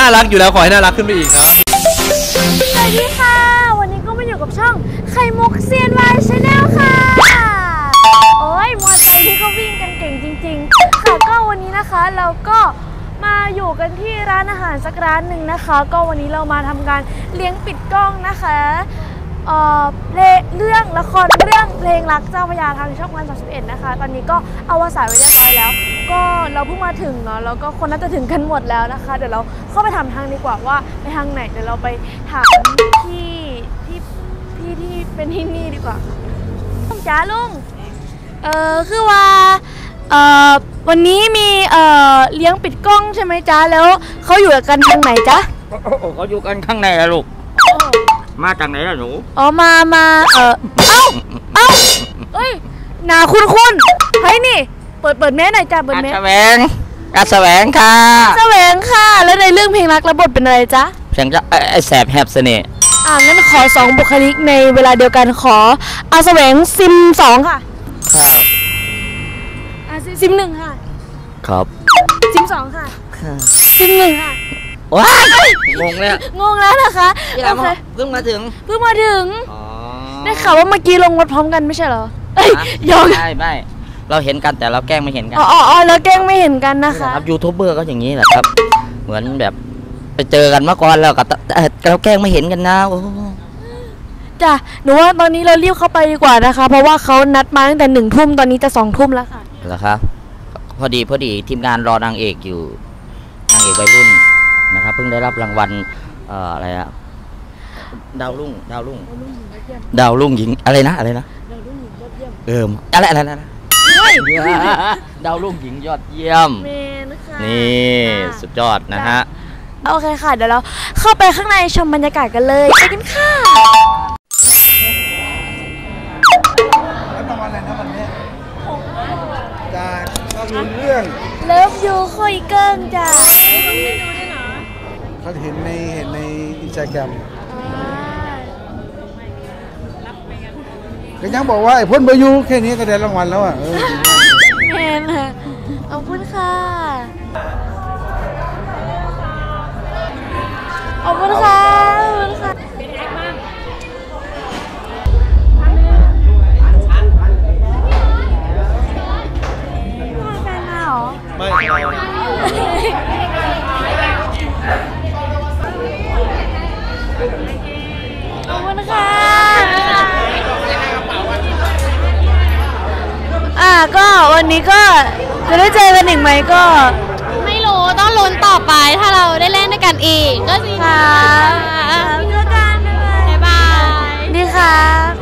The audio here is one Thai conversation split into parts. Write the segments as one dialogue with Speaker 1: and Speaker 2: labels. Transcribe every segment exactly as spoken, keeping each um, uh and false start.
Speaker 1: น่ารักอยู่แล้วขอให้น่ารักขึ้นไปอีกนะ
Speaker 2: สวัสดีค่ะวันนี้ก็มาอยู่กับช่องไข่มุกเซียนวายชาแนลค่ะโอ้ยมอเตอร์ไซค์ที่เขาวิ่งกันเก่งจริงๆค่ะก็วันนี้นะคะเราก็มาอยู่กันที่ร้านอาหารสักร้านหนึ่งนะคะก็วันนี้เรามาทำการเลี้ยงปิดกล้องนะคะเอ่อเรื่องละครเรื่องเพลงรักเจ้าพระยาทางช่องวันสามสิบเอ็ดนะคะตอนนี้ก็เอาวสานไว้เรียบร้อยแล้วก็เราเพิ่งมาถึงเนาะแล้วก็คนน่าจะถึงกันหมดแล้วนะคะเดี๋ยวเราเข้าไปถามทางดีกว่าว่าไปทางไหนเดี๋ยวเราไปถามพี่พี่พี่ที่เป็นที่นี่ดีกว่าลุงจ๋าลุงเอ่อคือว่าเอ่อวันนี้มีเอ่อเลี้ยงปิดกล้องใช่ไหมจ๊ะแล้วเขาอยู่กันทางไหนจ๊ะ
Speaker 3: เขาอยู่กันข้างในละลูกมาจากไหนล่ะหนู
Speaker 2: อ๋อมามาเออเอ้าเอ้าเอ้ยหนาคุณคุณเฮ้ยนี่เปิดเปิดแม่หน่อยจ้ะเปิดแม่
Speaker 3: แสวงอาแสวงค่ะ
Speaker 2: แสวงค่ะแล้วในเรื่องเพลงรักระบทเป็นอะไรจ๊ะ
Speaker 3: เสียงจะไอแสบแหบเสน่ห์
Speaker 2: อ่างั้นขอสองบุคลิกในเวลาเดียวกันขออาแสวงซิมสองค่ะ
Speaker 3: ครับ
Speaker 2: อาซิมหนึ่งค่ะ
Speaker 3: ครับ
Speaker 2: ซิมสองค่ะซิมหนึ่งค่ะ
Speaker 3: ว้ายงงเลย
Speaker 2: งงแล้วนะคะ
Speaker 3: เพิ่งมาถึง
Speaker 2: เพิ่งมาถึงได้ข่าวว่าเมื่อกี้ลงรถพร้อมกันไม่ใช่เหรอเอ้ยยอม
Speaker 3: ไม่ไม่เราเห็นกันแต่เราแกล้งไม่เห็นกัน
Speaker 2: อ๋ออ๋อเราแกล้งไม่เห็นกันนะคะ
Speaker 3: ครับยูทูบเบอร์ก็อย่างนี้แหละครับเหมือนแบบไปเจอกันเมื่อก่อนแล้วก็เราแกล้งไม่เห็นกันนะโอ้
Speaker 2: จ้ะหนูว่าตอนนี้เรารีบเข้าไปดีกว่านะคะเพราะว่าเขานัดมาตั้งแต่หนึ่งทุ่มตอนนี้จะสองทุ่มแล้วค่ะ
Speaker 3: เหรอคะพอดีพอดีทีมงานรอนางเอกอยู่นางเอกวัยรุ่นนะครับเพิ่งได้รับรางวัลเอ่ออะไรอะดาวรุ่งดาวรุ่งดาวรุ่งหญิงอะไรนะอะไรนะดาวรุ่งหญิงยอดเยี่ยมเอออะไรอะไรนะดาวรุ่งหญิงยอดเยี่ยมนี่สุดยอดนะฮะ
Speaker 2: โอเคค่ะเดี๋ยวเราเข้าไปข้างในชมบรรยากาศกันเลยไปกันค่ะ
Speaker 4: แล้วประมาณอะไรนะวันนี้จากก็คือเรื่อง
Speaker 2: เลิฟยูคุยเกิ้งจ้ะ
Speaker 4: เขาเห็นในเห็นในอินสตาแกรมก็ยังบอกว่าไอ้พ่นบายูแค่นี้ก็ได้รางวัลแล้วอ่ะ
Speaker 2: แมนค่ะขอบคุณค่ะขอบคุณค่ะขอบคุณค่ะเป็นไงบ้างแฟนมาเหรอไม่ขอบคุณค่ะอ่าก็วันนี้ก็จะได้เจอกันอีกไหมก็
Speaker 5: ไม่รู้ต้องลุ้นต่อไปถ้าเราได้เล่นด้วยกันอีกก็สิ
Speaker 2: ค่ะเจอกันบ๊ายบายดีค่ะ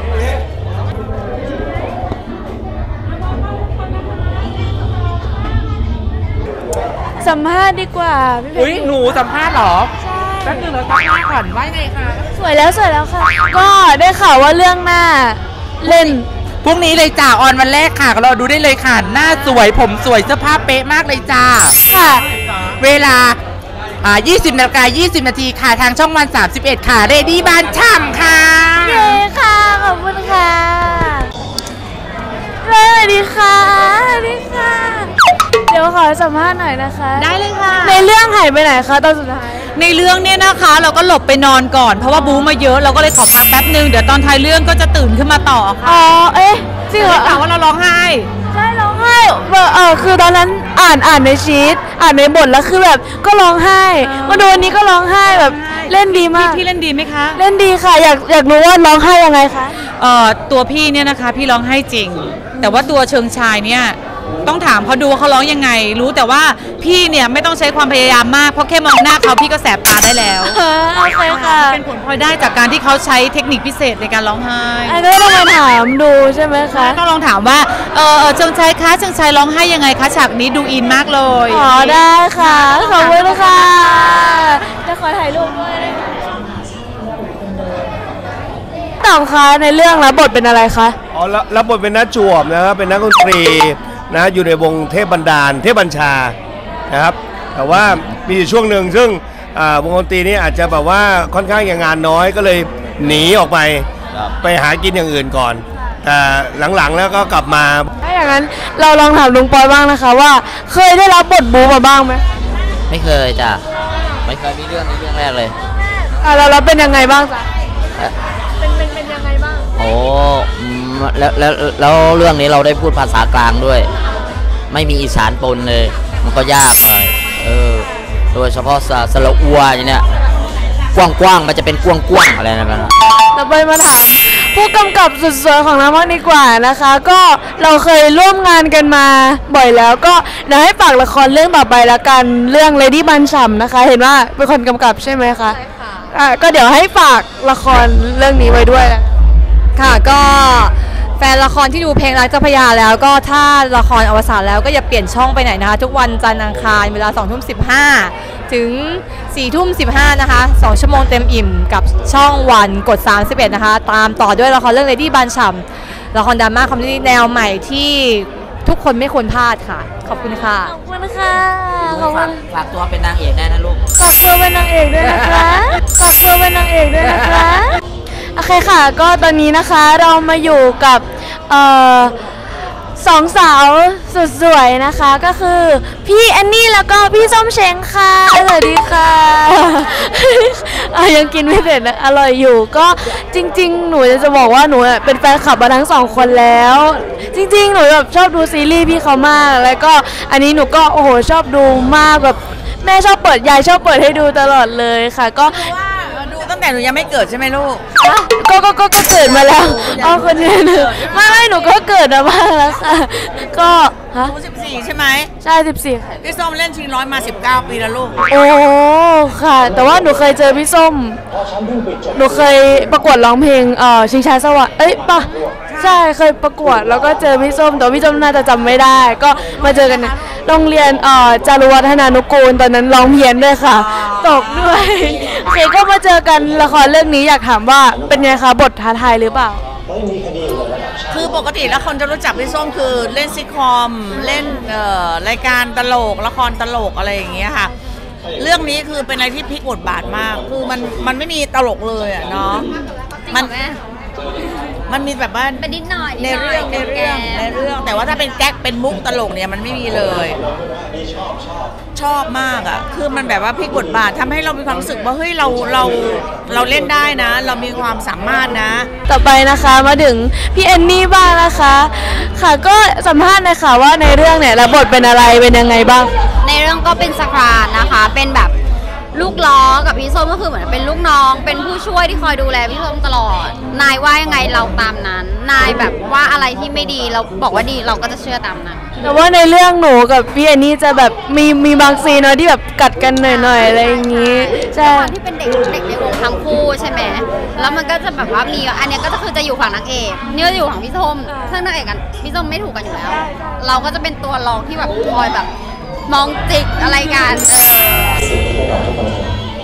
Speaker 2: สัมภาษณ์ดีกว่า
Speaker 1: อุ้ยหนูสัมภาษณ์หรอใช่แป๊บนึงเราสัมภาษณ์ก่อนว่าไงคะ
Speaker 2: สวยแล้วสวยแล้วค่ะก็ได้ข่าวว่าเรื่องหน้าเล่น
Speaker 1: พรุ่งนี้เลยจ้าออนวันแรกค่ะเราดูได้เลยค่ะหน้าสวยผมสวยเสื้อผ้าเป๊ะมากเลยจ้า
Speaker 2: ค่ะ
Speaker 1: เวลาอ่ายี่สิบนาฬิกายี่สิบนาทีค่ะทางช่องวันสามสิบเอ็ดค่ะเรดี้บานช่ำค่ะ
Speaker 2: เย้ค่ะขอบคุณค่ะสวัสดีค่ะสวัสดีค่ะเดี๋ยวขอสัมภาษณ์หน่อยนะคะ
Speaker 5: ได้เลยค่ะ
Speaker 2: ในเรื่องหายไปไหนคะตอนสุดท้าย
Speaker 5: ในเรื่องเนี่ยนะคะเราก็หลบไปนอนก่อนเพราะว่าบู๊มาเยอะเราก็เลยขอพักแป๊บนึงเดี๋ยวตอนท้ายเรื่องก็จะตื่นขึ้นมาต่อค่ะ
Speaker 2: อ๋อเอ๊ะจริงเหรอ
Speaker 5: ถามว่าเราร้องไห้
Speaker 2: ใช่ร้องไห้เออคือตอนนั้นอ่านอ่านในชีตอ่านในบทแล้วคือแบบก็ร้องไห้มาดูวันนี้ก็ร้องไห้แบบเล่นดีมาก
Speaker 5: พี่เล่นดีไหมคะ
Speaker 2: เล่นดีค่ะอยากอยากรู้ว่าร้องไห้ยังไงคะ
Speaker 5: เอ่อตัวพี่เนี่ยนะคะพี่ร้องไห้จริงแต่ว่าตัวเชิงชายเนี่ยต้องถามเขาดูว่าเขาร้องยังไงรู้แต่ว่าพี่เนี่ยไม่ต้องใช้ความพยายามมากเพราะแค่มองหน้าเขาพี่ก็แสบตาได้แล้ว
Speaker 2: โอเคค่ะ
Speaker 5: เป็นผลพลอยได้จากการที่เขาใช้เทคนิคพิเศษในการร้องไห้
Speaker 2: อันนี้ต้องมาถามดูใช่ไหมคะ
Speaker 5: ต้องลองถามว่าเออเชิงชายคะเชิงชายร้องไห้ยังไงคะฉากนี้ดูอินมากเลย
Speaker 2: อ๋อได้ค่ะขอบคุณค่ะจะขอถ่ายรูปด้วยต่างคะในเรื่องรับบทเป็นอะไรคะ
Speaker 4: อ๋อรับบทเป็นนักจวบนะครับเป็นนักดนตรีนะอยู่ในวงเทพบันดาลเทพบัญชานะครับแต่ว่ามีช่วงหนึ่งซึ่งวงดนตรีนี้อาจจะแบบว่าค่อนข้างอย่างงานน้อยก็เลยหนีออกไปไปหากินอย่างอื่นก่อนแต่หลังๆแล้วก็กลับมา
Speaker 2: ถ้าอย่างนั้นเราลองถามลุงปอยบ้างนะคะว่าเคยได้รับบทบู๊มาบ้างไหม
Speaker 3: ไม่เคยจ้ะไม่เคยมีเรื่องนี้เรื่องแรกเลย
Speaker 2: อ่ะแล้วเราเป็นยังไงบ้างจ๊ะเป็นเป็นเป็นยังไงบ้าง
Speaker 3: โอ้แล้วแล้วแล้วเรื่องนี้เราได้พูดภาษากลางด้วย ไม่มีอีสานปนเลยมันก็ยากหน่อยเออโดยเฉพาะสระอัวอย่างเนี้ยกว้างๆมันจะเป็นกว้างๆอะไรนะ
Speaker 2: ต่อไปมาถามผู้กำกับสุดสวยของเราบ้างดีกว่านะคะ ก็เราเคยร่วมงานกันมาบ่อยแล้วก็เดี๋ยวให้ฝากละครเรื่องต่อไปละกันเรื่อง Lady บันฉ่ำนะคะเห็นว่าเป็นคนกำกับใช่ไหมคะใช่ค่ะอ่ะก็เดี๋ยวให้ฝากละครเรื่องนี้ไว้ด้วยนะค่ะก็แฟนละครที่ดูเพลงรักเจ้าพระยาแล้วก็ถ้าละครอวสานแล้วก็อย่าเปลี่ยนช่องไปไหนนะคะทุกวันจันทร์อังคารเวลาสองทุ่มสิบห้าถึงสี่ทุ่มสิบห้านะคะสองชั่วโมงเต็มอิ่มกับช่องวันกดสามสิบเอ็ดนะคะตามต่อด้วยละครเรื่อง Lady บันฉ่ำละครดราม่าคอมเมดี้แนวใหม่ที่ทุกคนไม่ควรพลาดค่ะขอบคุณค่ะขอบคุณค่ะขอบคุณ
Speaker 3: ฝากตัวเป็นนางเอกได้นะลูก
Speaker 2: ฝากตัวเป็นนางเอกด้วยนะคะฝากตัวเป็นนางเอกด้วยนะคะโอเคค่ะก็ตอนนี้นะคะเรามาอยู่กับเอ่อสองสาวสุดสวยนะคะก็คือพี่แอนนี่แล้วก็พี่ส้มเช้งค่ะสวัสดีค่ะยังกินไม่เสร็จนะอร่อยอยู่ก็จริงๆหนูจะบอกว่าหนูเป็นแฟนคลับมาทั้งสองคนแล้วจริงๆหนูแบบชอบดูซีรีส์พี่เขามากแล้วก็อันนี้หนูก็โอ้โหชอบดูมากแบบแม่ชอบเปิดยายชอบเปิดให้ดูตลอดเลยค่ะก็
Speaker 5: ตั้งแต่หนูยังไม่เกิดใช่ไหมลูก
Speaker 2: ก็ก็ก็ก็เกิดมาแล้วอ๋อคนนี้หนูไม่ไม่หนูก็เกิดมาบ้างแล้วค่ะก็ฮะ
Speaker 5: หนูสิบสี่ใช่ไหม
Speaker 2: ใช่สิบสี่ค่ะ
Speaker 5: พี่ส้มเล่นชิงร้อยมาสิบเก้าปีแล้วลูก
Speaker 2: โอ้ค่ะแต่ว่าหนูเคยเจอพี่ส้มหนูเคยประกวดร้องเพลงเอ่อชิงช้าสวรรค์เอ้ยป่ะใช่เคยประกวดแล้วก็เจอพี่ส้มแต่พี่ส้มน่าจะจำไม่ได้ก็มาเจอกันโรงเรียนเอ่อจารุวัฒนานุกูลตอนนั้นร้องเพี้ยนด้วยค่ะตกด้วยโอเคก็มาเจอกันละครเรื่องนี้อยากถามว่าเป็นไงคะบทท้าทายหรือเปล่า
Speaker 5: คือปกติแล้วคนจะรู้จักพี่ส้มคือเล่นซิทคอมเล่นเอ่อรายการตลกละครตลกอะไรอย่างเงี้ยค่ะเรื่องนี้คือเป็นอะไรที่พลิกบทบาทมากคือมันมันไม่มีตลกเลยอ่ะเนาะมันมันมีแบบว่า
Speaker 2: เป็นนิดหน่อย
Speaker 5: ในเรื่องในเรื่องในเรื่องแต่ว่าถ้าเป็นแก๊กเป็นมุกตลกเนี่ยมันไม่มีเลยชอบมากอ่ะคือมันแบบว่าพลิกบทบาททำให้เรามีความรู้สึกว่าเฮ้ยเราเราเราเล่นได้นะเรามีความสามารถนะ
Speaker 2: ต่อไปนะคะมาถึงพี่แอนนี่บ้างนะคะค่ะก็สัมภาษณ์หน่อยค่ะว่าในเรื่องเนี่ยรับบทเป็นอะไรเป็นยังไงบ้าง
Speaker 6: ในเรื่องก็เป็นสครานนะคะเป็นแบบลูกล้อกับพี่ส้มก็คือเหมือนเป็นลูกน้องเป็นผู้ช่วยที่คอยดูแลพี่ส้มตลอดนายว่ายังไงเราตามนั้นนายแบบว่าอะไรที่ไม่ดีเราบอกว่าดีเราก็จะเชื่อตามนั้น
Speaker 2: แต่ว่าในเรื่องหนูกับพี่แอนนี่จะแบบมีมีบางซีนเนาะที่แบบกัดกันหน่อยๆอะไรอย่างงี้
Speaker 6: ใช่ที่เป็นเด็กเด็กในวงทั้งคู่ใช่ไหมแล้วมันก็จะแบบว่ามีอันนี้ก็จะคือจะอยู่ฝั่งนางเอกนี่ก็อยู่ฝั่งพี่ส้มซึ่งนางเอกกันพี่ส้มไม่ถูกกันอยู่แล้วเราก็จะเป็นตัวรองที่แบบคอยแบบมองจิกอะไรกันเออ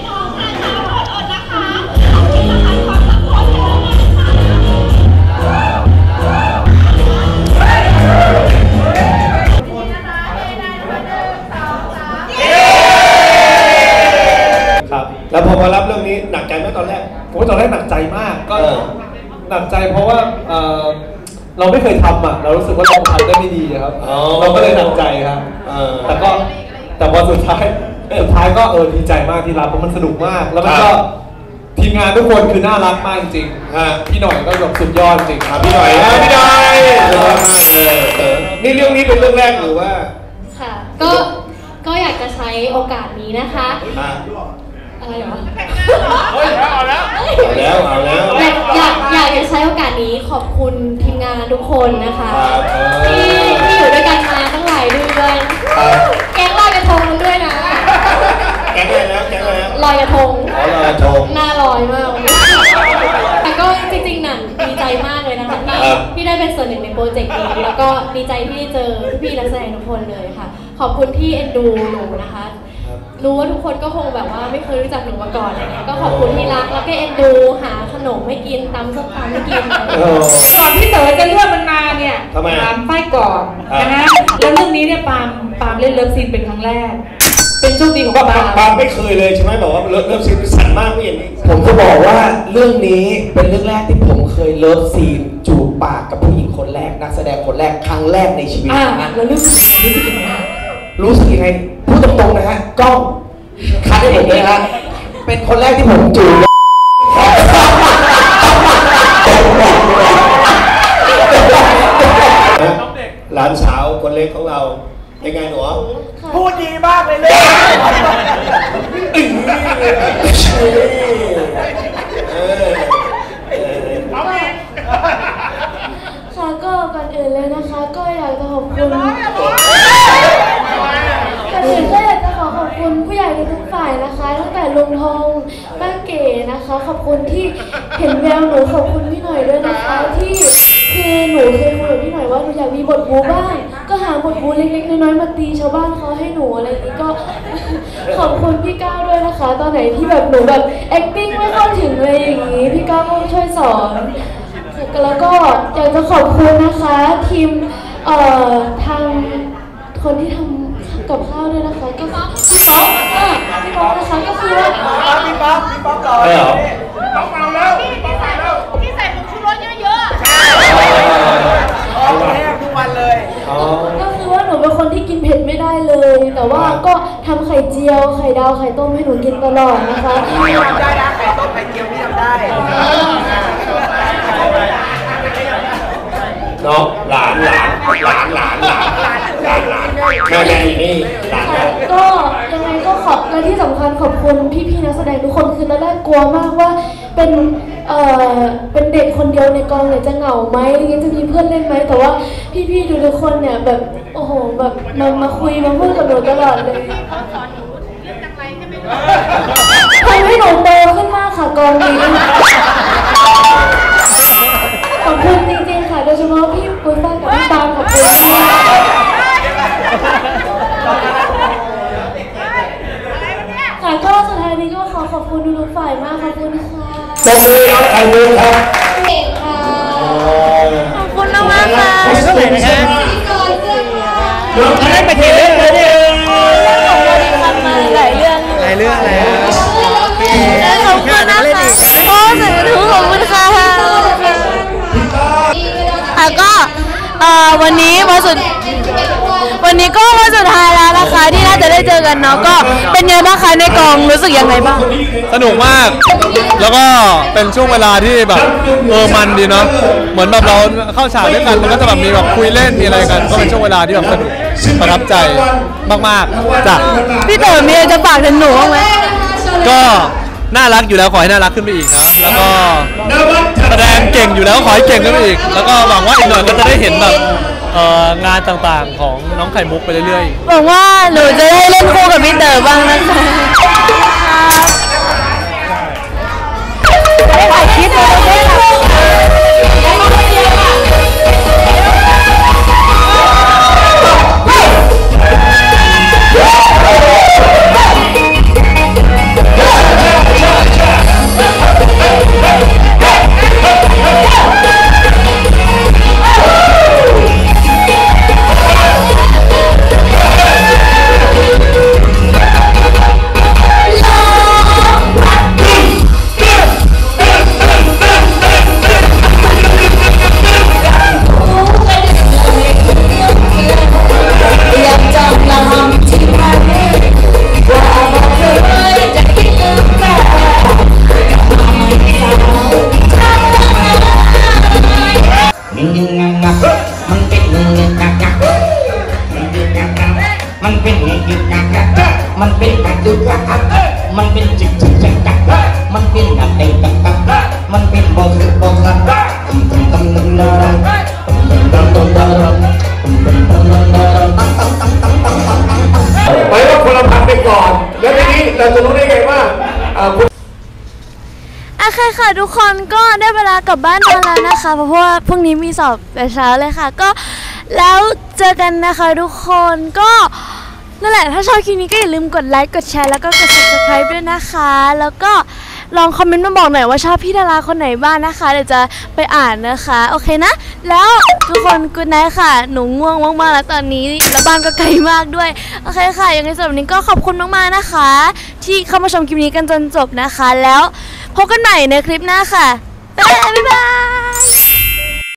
Speaker 4: ครับแล้วพอมารับเรื่องนี้หนักใจไหมตอนแรก
Speaker 7: ผมตอนแรกหนักใจมากก็หนักใจเพราะว่าเราไม่เคยทำอ่ะเรารู้สึกว่าเราทำได้ไม่ดีครับเราก็เลยหนักใจครับแต่ก็แต่พอสุดท้ายสุดท้ายก็เออดีใจมากที่รับเพราะมันสนุกมากแล้วมันก็ทีมงานทุกคนคือน่ารักมากจริงๆพี่หน่อยก็แบบสุดยอดจริงครับ
Speaker 4: พี่หน่อยพี่หน่อยนี่เรื่องนี้เป็นเรื่องแรกหรือว่า
Speaker 8: ค่ะก็ก็อยากจะใช้โอกาสนี้นะคะอะไรหรอ
Speaker 4: เฮ้ยเอาแล้วเอาแล้วเอาแล้ว
Speaker 8: อยากอยากจะใช้โอกาสนี้ขอบคุณทีมงานทุกคนนะคะที่ที่อยู่ด้วยกันมาตั้งหลายเดือนแก๊งลอยกระทงด้วยนะ
Speaker 4: แก๊งอะไรแล้วแก๊งอะไรแล้ว
Speaker 8: ลอยกระทง
Speaker 4: ลอยกระทง
Speaker 8: หน้าลอยมากแต่ก็จริงๆน่ะดีใจมากเลยนะคะที่ที่ได้เป็นส่วนหนึ่งในโปรเจกต์นี้แล้วก็ดีใจที่เจอพี่นักแสดงทุกคนเลยค่ะขอบคุณที่เอ็นดูหนูนะคะรู้ว่าทุกคนก็คงแบบว่าไม่เคยรู้จักหนูมาก่อนอะไรเงี้ยก็ขอบคุณที่รักแล้วก็เอ็นดูหาขนมให้กินตำส้มตำให้กิน
Speaker 5: ก่อนที่เต๋อจะเลือกมันมาเนี่ยปามไฟก่อนนะฮะแล้วเรื่องนี้เนี่ยปามปามเล่นเลิฟซีนเป็นครั้งแรกเป็นโชคดีของปาม
Speaker 4: ปามไม่เคยเลยใช่ไหมบอกว่าเลิฟเลิฟซีนสั่นมากไม่เห็นนี่
Speaker 9: ผมจะบอกว่าเรื่องนี้เป็นเรื่องแรกที่ผมเคยเลิฟซีนจูบปากกับผู้หญิงคนแรกนักแสดงคนแรกครั้งแรกในชีวิต
Speaker 5: นะแล้วรู้สึกรู้สึกยังไง
Speaker 9: รู้สึกยังไงพูดตรงๆนะฮะกล้องคัดให้ผมด้วยนะเป็นคนแรกที่ผมจูบ
Speaker 4: หลานสาวคนเล็กของเราเป็นไงหนูพูดดีมากเลยเลย
Speaker 2: ค่ะก็ก่อนอื่นเลยนะคะก็อยากจะขอบคุณก่อนอื่นก็อยากจะขอขอบคุณผู้ใหญ่ทุกฝ่ายนะคะตั้งแต่ลุงทองป้าเก๋นะคะขอบคุณที่เห็นแววหนูขอบคุณพี่หน่อยด้วยนะคะที่คือหนูเคยคุยกับพี่หน่อยว่าหนูอยากมีบทบูบ้างก็หาบทบูเล็กๆน้อยๆมาตีชาวบ้านเขาให้หนูอะไรอย่างนี้ก็ขอบคุณพี่ก้าวด้วยนะคะตอนไหนที่แบบหนูแบบ acting ไม่เข้าถึงเลยอย่างนี้พี่ก้าวก็ช่วยสอนแล้วก็อยากจะขอบคุณนะคะทีมเอ่อทางคนที่ทำกับข้าวด้วยนะคะก็พี่ป๊อกพี่ป๊อกนะคะก็คือว่าพี่ป๊อกพี่ป๊อกรอเลยเหรอพี่ป๊อกเมาแล้วพี่ใส่พี่ใส่ผงชูรสเยอะๆใช่แทบทุกวันเลยก็คือว่าหนูเป็นคนที่กินเผ็ดไม่ได้เลยแต่ว่าก็ทำไข่เจียวไข่ดาวไข่ต้มให้หนูกินตลอดนะคะพี่ทำได้นะไข่ต้มไข่เจียวพี่ทำได้
Speaker 4: น้องหลานหลานหลานหลานหลานหลานหลานหลานแม่แม่นี่หลาน
Speaker 2: ก็ยังไงก็ขอบและที่สำคัญขอบคุณพี่ๆนักแสดงทุกคนคือตอนแรกกลัวมากว่าเป็นเอ่อเป็นเด็กคนเดียวในกองเนี่ยจะเหงาไหมอะไรเงี้ยจะมีเพื่อนเล่นไหมแต่ว่าพี่ๆทุกคนเนี่ยแบบโอ้โหแบบมามาคุยมาพูดกับหนูตลอดเลยทำให้หนูโตขึ้นมากค่ะกองนี้ขอบคุณจริงๆค่ะโดยเฉพาะพี่ปุ้ยฟ้ากับพี่ปางขอบคุณมากค่ะก็สุดท้ายนี้ก็ขอขอบคุณทุกฝ่ายมากขอบคุณค่ะ
Speaker 4: ตบมือครับใครมือครับ
Speaker 2: เก่งค่ะขอบคุณมากมากค่ะ
Speaker 4: เท่าไหร่นะคะเราได้ไปกี่เรื่องแล้วเนี่ย
Speaker 2: หลายเรื่อง
Speaker 4: หลายเรื่องแล้ว
Speaker 2: ขอบคุณนะคะโอ้สาธุขอบคุณค่ะค่ะก็วันนี้วันสุดวันนี้ก็วันสุดท้ายแล้วนะคะที่น่าจะได้เจอกันเนาะก็เป็นไงบ้างคะในกองรู้สึกยังไงบ้าง
Speaker 7: สนุกมากแล้วก็เป็นช่วงเวลาที่แบบเออมันดีเนาะเหมือนแบบเราเข้าฉากด้วยกันมันก็จะแบบมีแบบคุยเล่นมีอะไรกันก็เป็นช่วงเวลาที่แบบสนุกประทับใจมากๆจ้ะ
Speaker 2: พี่เต๋อมีอะไรจะฝากถึงหนูบ้างไหม
Speaker 7: ก็น่ารักอยู่แล้วขอให้น่ารักขึ้นไปอีกนะแล้วก็แสดงเก่งอยู่แล้วขอให้เก่งขึ้นไปอีกแล้วก็หวังว่าอีกหน่อยก็จะได้เห็นแบบงานต่างๆของน้องไข่มุกไปเรื่อย
Speaker 2: ๆหวังว่าหนูจะได้เล่นคู่กับพี่เต๋อบ้างนะคะได้ถ่ายคลิปเลยได้ถ่าย
Speaker 9: มันเป็นการดูกักมันเป็นจิตจิตจักกักมันเป็นการเตะกักกักมันเป็นบอลบอลกักตุ้มตุ้มตุ้มตุ้มตุ้มตุ้มตุ้มตุ้มตุ้มตุ้มตุ้มตุ้มตุ้มตุ้มตุ้มตุ้มตุ้ม
Speaker 4: ไปว่าคนละพันไปก่อนแล้วทีนี้เราจะรู้ได้ไงว่า
Speaker 2: โอเคค่ะทุกคนก็ได้เวลากลับบ้านนอนแล้วนะคะเพราะว่าพรุ่งนี้มีสอบแต่เช้าเลยค่ะก็แล้วเจอกันนะคะทุกคนก็นั่นแหละถ้าชอบคลิปนี้ก็อย่าลืมกดไลค์กดแชร์แล้วก็กด ซับสไครบ์ ด้วยนะคะแล้วก็ลองคอมเมนต์มาบอกหน่อยว่าชอบพี่ดาราคนไหนบ้างนะคะเดี๋ยวจะไปอ่านนะคะโอเคนะแล้วทุกคนกู๊ดไนท์ค่ะหนูง่วงมากๆแล้วตอนนี้แล้วบ้านก็ไกลมากด้วยโอเคค่ะยังไงสำหรับวันนี้ก็ขอบคุณมากๆนะคะที่เข้ามาชมคลิปนี้กันจนจบนะคะแล้วพบกันใหม่ในคลิปหน้าค่ะบ๊ายบาย